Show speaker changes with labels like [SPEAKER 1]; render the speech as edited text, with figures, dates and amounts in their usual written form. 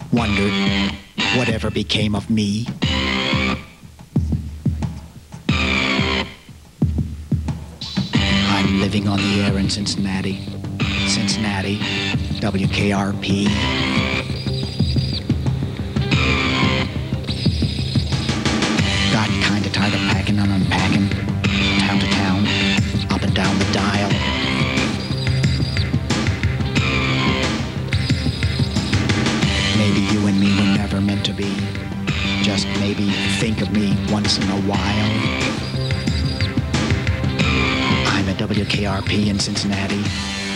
[SPEAKER 1] Wondered whatever became of me. I'm living on the air in Cincinnati, WKRP. Got kinda tired of packing and unpacking, town to town, up and down the dial. Maybe you and me were never meant to be. Just maybe think of me once in a while. I'm at WKRP in Cincinnati,